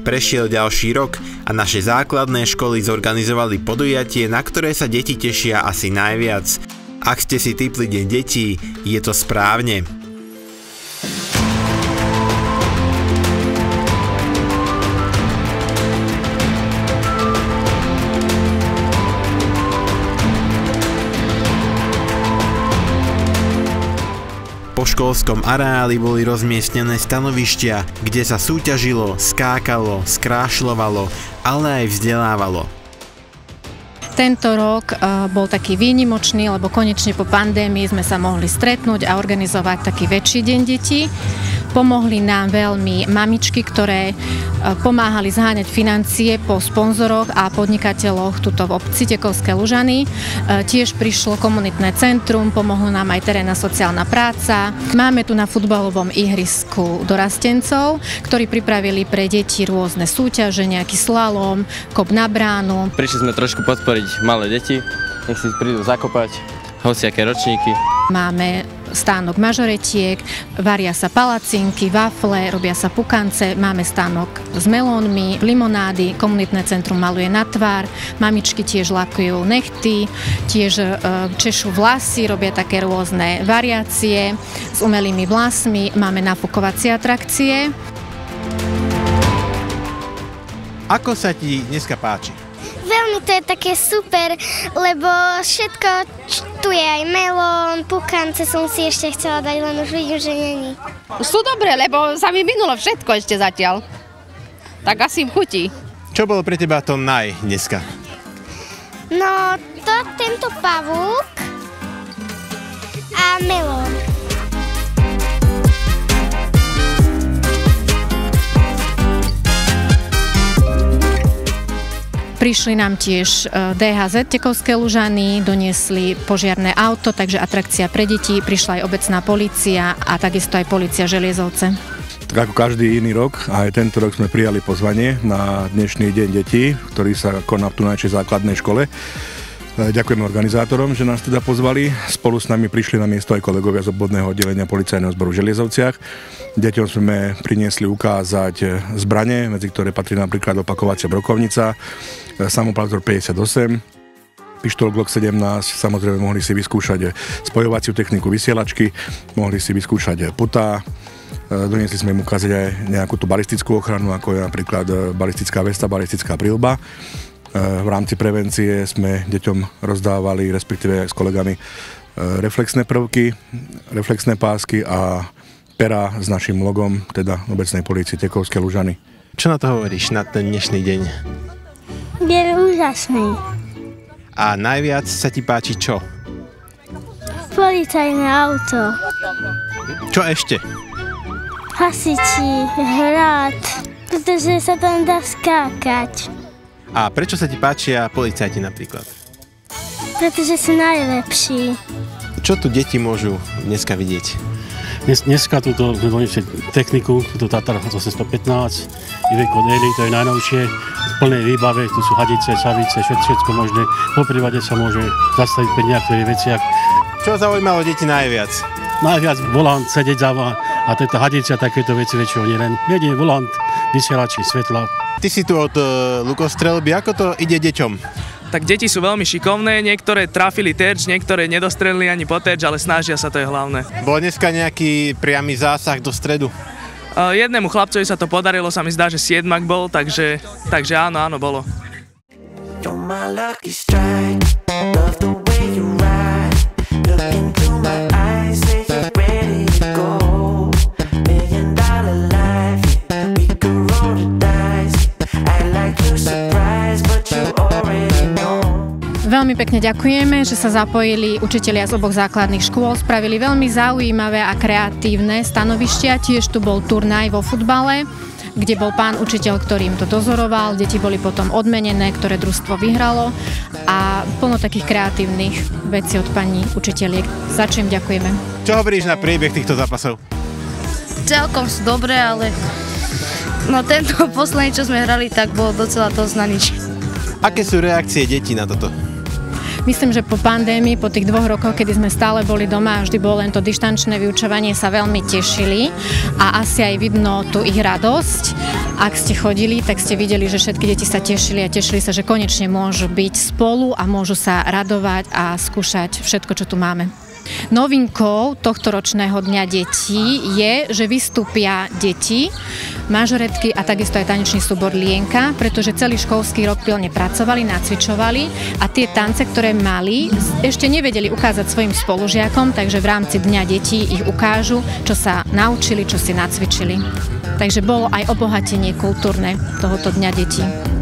Prešiel ďalší rok a naše základné školy zorganizovali podujatie, na ktoré sa deti tešia asi najviac. Ak ste si tipli Deň detí, je to správne. Po školskom areáli boli rozmiestnené stanovištia, kde sa súťažilo, skákalo, skrášľovalo, ale aj vzdelávalo. Tento rok bol taký výnimočný, lebo konečne po pandémii sme sa mohli stretnúť a organizovať taký väčší deň detí. Pomohli nám veľmi mamičky, ktoré pomáhali zháňať financie po sponzoroch a podnikateľoch tuto v obci Tekovské Lužany. Tiež prišlo komunitné centrum, pomohla nám aj terénna sociálna práca. Máme tu na futbalovom ihrisku dorastencov, ktorí pripravili pre deti rôzne súťaže, nejaký slalom, kop na bránu. Prišli sme trošku podporiť malé deti, nech si prídu zakopať hociaké ročníky. Máme stánok mažoretiek, varia sa palacinky, wafle, robia sa pukance, máme stánok s melónmi, limonády, komunitné centrum maluje na tvár, mamičky tiež lakujú nechty, tiež češú vlasy, robia také rôzne variácie s umelými vlasmi, máme nafukovacie atrakcie. Ako sa ti dneska páči? Veľmi to je také super, lebo všetko, tu je aj melón, pukance som si ešte chcela dať, len už vidím, že není. Sú dobré, lebo sa mi minulo všetko ešte zatiaľ. Tak asi im chutí. Čo bolo pre teba to dneska? No, tento pavúk a melón. Prišli nám tiež DHZ Tekovské Lužany, doniesli požiarne auto, takže atrakcia pre deti, prišla aj obecná polícia a takisto aj polícia Želiezovce. Tak ako každý iný rok, aj tento rok sme prijali pozvanie na dnešný deň detí, ktorý sa koná v tunajšej základnej škole. Ďakujeme organizátorom, že nás teda pozvali. Spolu s nami prišli na miesto aj kolegovia z obvodného oddelenia policajného zboru v Želiezovciach. Deťom sme priniesli ukázať zbrane, medzi ktoré patrí napríklad opakovacia brokovnica, samopalátor 58, pištol Glock 17, samozrejme mohli si vyskúšať spojovaciu techniku vysielačky, mohli si vyskúšať putá, doniesli sme im ukázať aj nejakú tú balistickú ochranu, ako je napríklad balistická vesta, balistická prilba. V rámci prevencie sme deťom rozdávali, respektíve aj s kolegami, reflexné prvky, reflexné pásky a pera s našim logom, teda obecnej polície Tekovské Lužany. Čo na to hovoríš na ten dnešný deň? Je úžasný. A najviac sa ti páči čo? Policajné auto, Čo ešte? hasiči, hrad, pretože sa tam dá skákať. A prečo sa ti páčia policajti napríklad? Pretože sú najlepší. Čo tu deti môžu dneska vidieť? Dneska túto techniku, túto Tatar 815, Iveco Daily, to je najnovšie, v plnej výbave, tu sú hadice, savice, všetko možné. Po prípade sa môže zastaviť pri nejakých veciach. Čo zaujímalo deti najviac? Najviac volant, sedieť za a tieto hadice a takéto veci väčšinou nie len. Jedine volant, vysielači, svetla. Ty si tu od lukostrelby, ako to ide deťom? Tak deti sú veľmi šikovné, niektoré trafili terč, niektoré nedostrelili ani po terč, ale snažia sa, to je hlavné. Bol dneska nejaký priamy zásah do stredu? Jednému chlapcovi sa to podarilo, sa mi zdá, že 7 bol, takže áno, bolo. Veľmi pekne ďakujeme, že sa zapojili učitelia z oboch základných škôl, spravili veľmi zaujímavé a kreatívne stanovištia. Tiež tu bol turnaj vo futbale, kde bol pán učiteľ, ktorý im to dozoroval. Deti boli potom odmenené, ktoré družstvo vyhralo a plno takých kreatívnych vecí od pani učiteľiek. Za čím ďakujeme. Čo hovoríš na priebeh týchto zápasov? Celkom sú dobré, ale no tento posledný, čo sme hrali, tak bol docela dosť na nič. Aké sú reakcie detí na toto? Myslím, že po pandémii, po tých 2 rokoch, kedy sme stále boli doma a vždy bolo len to dištančné vyučovanie, sa veľmi tešili a asi aj vidno tú ich radosť. Ak ste chodili, tak ste videli, že všetky deti sa tešili a tešili sa, že konečne môžu byť spolu a môžu sa radovať a skúšať všetko, čo tu máme. Novinkou tohto ročného Dňa detí je, že vystúpia deti, mažoretky a takisto aj tanečný súbor Lienka, pretože celý školský rok pilne pracovali, nacvičovali a tie tance, ktoré mali, ešte nevedeli ukázať svojim spolužiakom, takže v rámci Dňa detí ich ukážu, čo sa naučili, čo si nacvičili. Takže bolo aj obohatenie kultúrne tohoto Dňa detí.